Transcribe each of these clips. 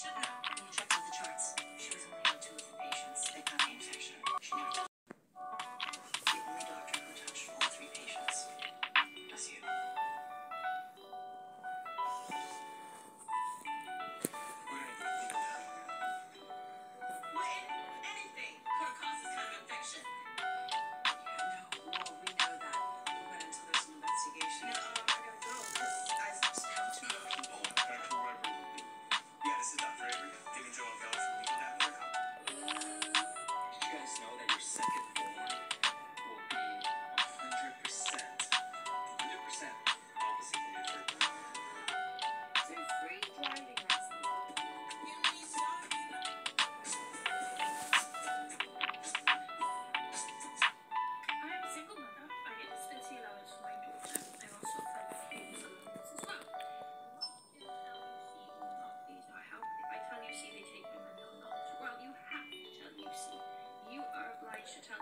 should know. You checked with the charts. She was only on two of the patients. They got the infection. She never. The only doctor who touched all three patients was you. Anything could have caused this kind of infection. Yeah, no, we know that. But until there's an investigation. No, I gotta go. I just have to know people. Dr. Weber will be. Yeah, this is Dr. Avery. Giving Joe a bell from Legal Network. Did you guys know that your second form will be 100% opposite from your third one? So free driving lessons. I am a single mother. I get disability allowance for my daughter. I also apply for schools allowance as well. If I tell Lucy they take my money or not, well, you have to tell Lucy. You are obliged to tell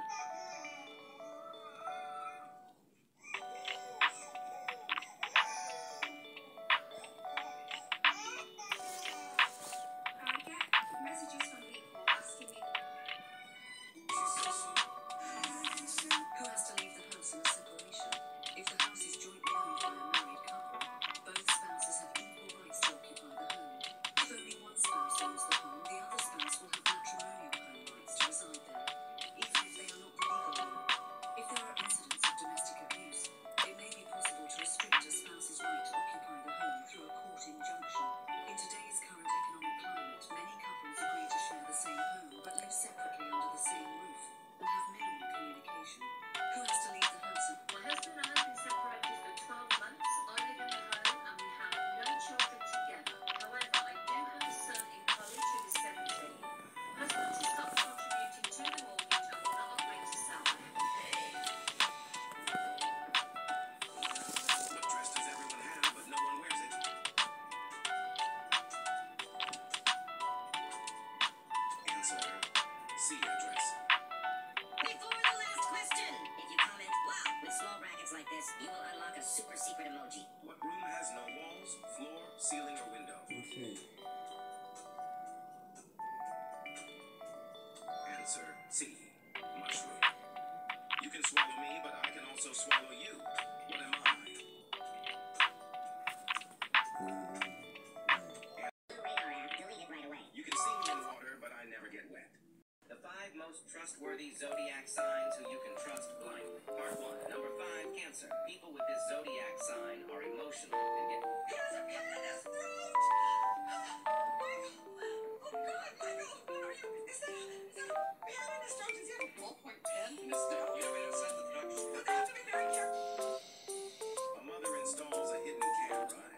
I get messages from people asking me. Who has to leave the house in a separation? If the house is jointly owned by a married couple, both spouses have equal rights to occupy the home. If only one spouse owns the home, the other spouse will have matrimonial home rights to reside there, even if they are not the legal owner. If there are incidents of domestic abuse, it may be possible to restrict a spouse's right to occupy the home through a court injunction. In today's current economic climate, many couples agree to share the same home but live separately under the same roof and have minimal communication. Who has to leave the house? My husband and I have been separated for 12 months. I live in the home and we have no children together. However, I do have a son in college who is 17. Husband has stopped contributing to the mortgage and will not agree to sell. What dress does everyone have, but no one wears it? Answer C address. Before the last question, if you comment, wow, with small brackets like this, you will unlock a super secret emoji. What room has no walls, floor, ceiling, or window? Okay. Answer C. Mushroom. You can swallow me, but I can also swallow you. What am I? Blue radar app, delete it right away. You can see me in water, but I never get wet. The 5 most trustworthy zodiac signs who you can trust blindly. Part 1. Number 5, Cancer. People with this zodiac sign are emotional and get... He has a pen in his throat! Michael! Oh God, Michael! Where are you? Is that a pen in his throat? Is he a ballpoint pen in his throat? You know, we have sent the doctor's... But they have to be very careful. A mother installs a hidden camera and...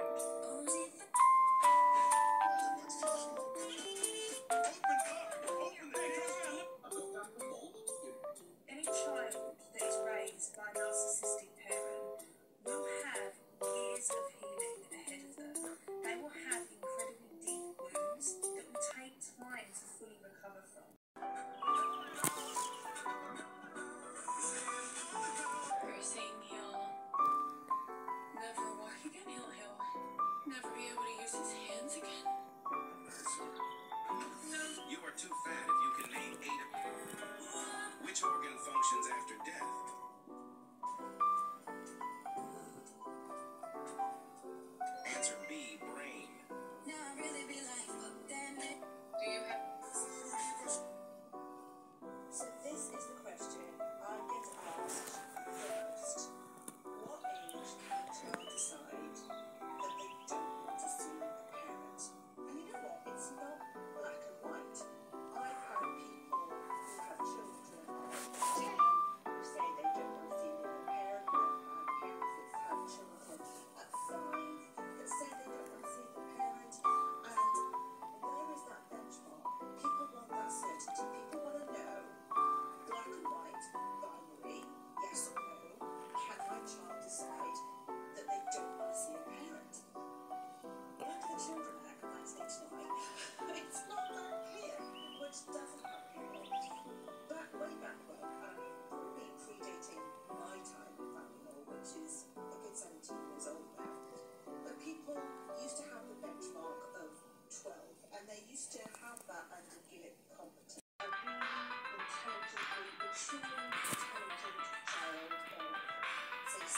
Any child that is raised by a narcissistic parent will have years of healing ahead of them. They will have incredibly deep wounds that will take time to fully recover from. They're saying he'll never walk again. He'll never be able to use his hands again. You are too fat if you can name 8 of them. Which organ functions after death? Answer B, brain. Now I really be like, fuck damn it. Do you have So this is the question I get asked first. What age can a child decide that they don't want to see a parent? And you know what? It's not black and white. I've had people who have children of 10 who say they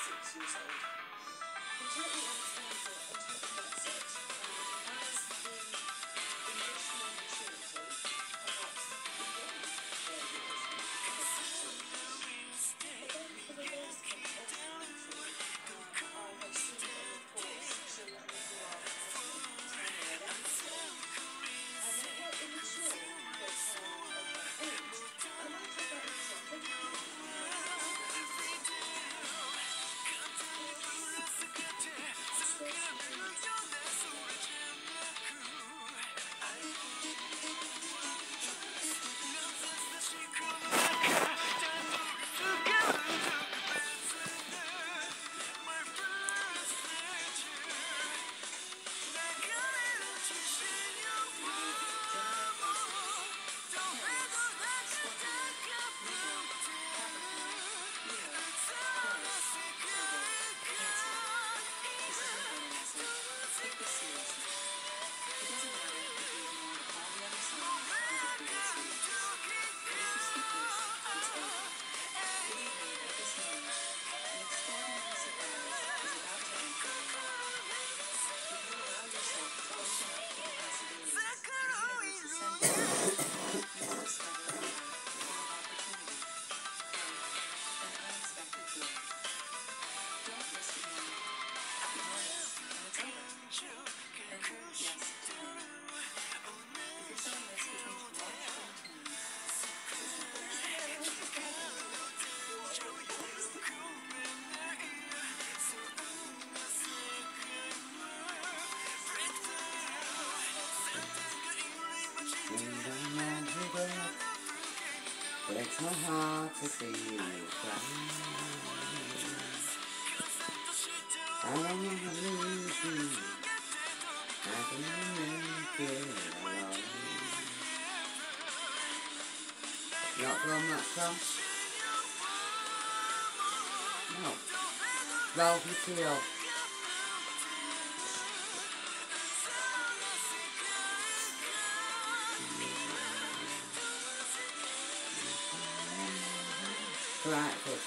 6 years old. Completely understandable and totally gets it. As the emotional maturity, perhaps beyond their years, but then for the worst of the country, I have seen a report children who are 10 or 11 years old, and they're quite immature for a child of that age. And I find that interesting. Breaks my heart to see you cry. I don't wanna lose you. I can make it alone. Not from that song? No. Ralphie Teo. Right, good.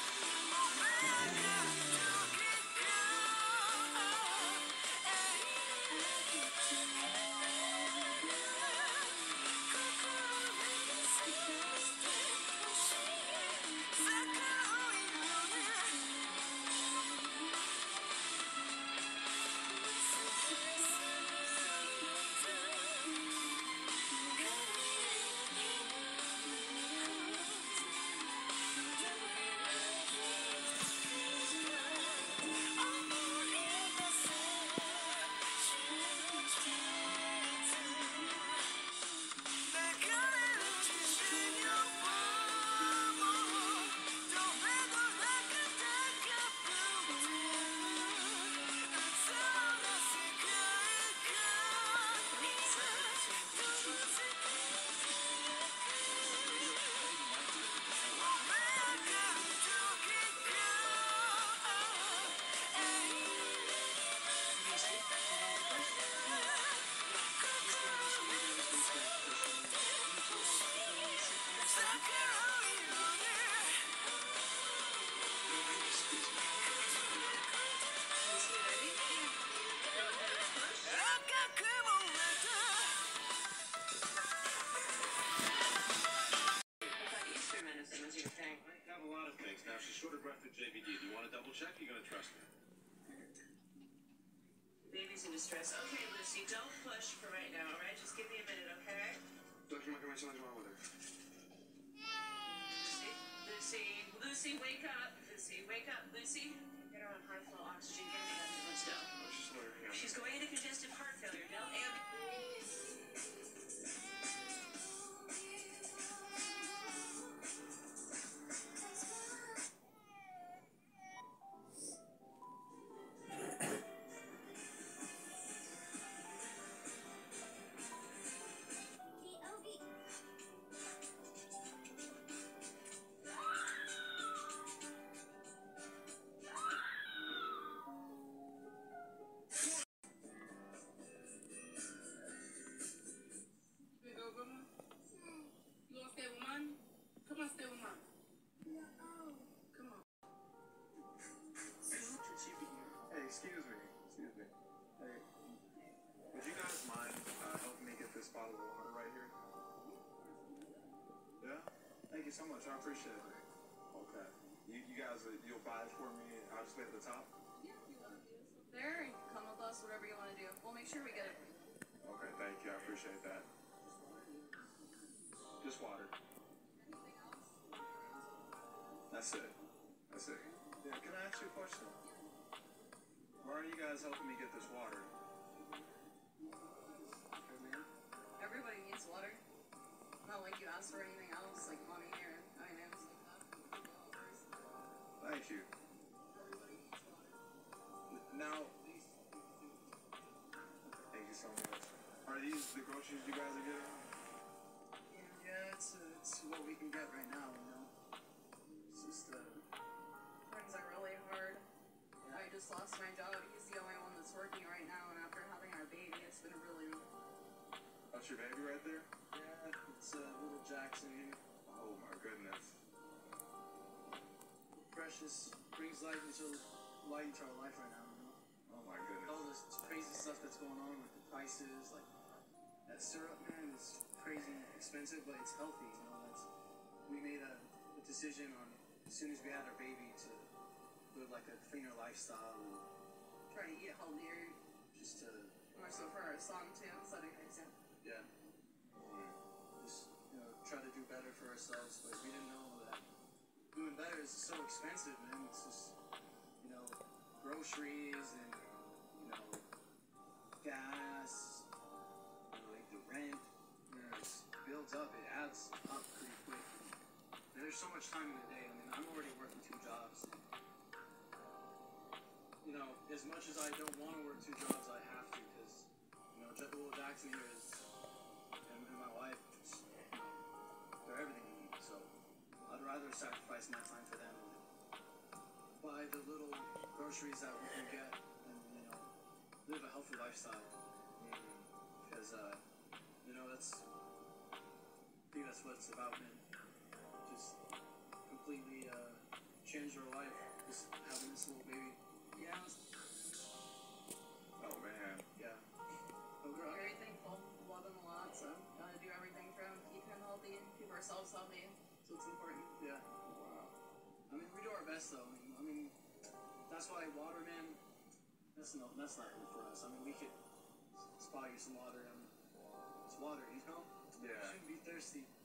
Short of breath with JVD. Do you want to double check? You're going to trust me. Baby's in distress. Okay, Lucy, don't push for right now, all right? Just give me a minute, okay? Dr. Montgomery, something's wrong with her. Lucy, wake up. Lucy, wake up. Lucy, get her on high flow oxygen. Get her in. Let's go. Oh, she's slurring out. She's going into congestive heart failure. Now, you so much. I appreciate it. Okay. You guys, you'll buy it for me. I'll just wait at the top. Yeah, you want to do this up there, and come with us, whatever you want to do. We'll make sure we get it. Okay, thank you. I appreciate that. Just water. Anything else? That's it. That's it. Yeah, can I ask you a question? Why are you guys helping me get this water? Everybody needs water. Not like you asked for anything else, like money or items like that. Thank you. Now, thank you so much. Are these the groceries you guys are getting? Yeah, it's what we can get right now, you know. It's just Things are really hard. I just lost my job. He's the only one that's working right now, and after having our baby, it's been really. That's your baby right there? yeah, it's little Jackson here. Oh my goodness. Precious brings light into our life right now, you know. Oh my goodness. All this crazy stuff that's going on with the prices, like that syrup, man, is crazy expensive, but it's healthy, you know. We made a decision on as soon as we had our baby to live like a cleaner lifestyle and Trying to eat healthier, just to more so for our son too, setting an example. yeah, just try to do better for ourselves. But we didn't know that doing better is so expensive, man. It's just groceries and gas, like the rent. It builds up. It adds up pretty quick. And there's so much time in the day. I mean, I'm already working 2 jobs. As much as I don't want to work 2 jobs, I have to because little Jackson here is and my wife just they're everything to me. So I'd rather sacrifice my time for them and buy the little groceries that we can get and live a healthy lifestyle. Because I think that's what it's about, man. Just completely change your life. Just having this little baby. Yeah. Oh man. Yeah. But we're very thankful. Love him a lot, so gotta do everything for him, keep him healthy, and keep ourselves healthy. So it's important. Yeah. Wow. I mean, we do our best though. I mean, that's why water, man. That's not good for us. I mean, we could spot you some water. I mean, it's water, you know. Yeah. You shouldn't be thirsty.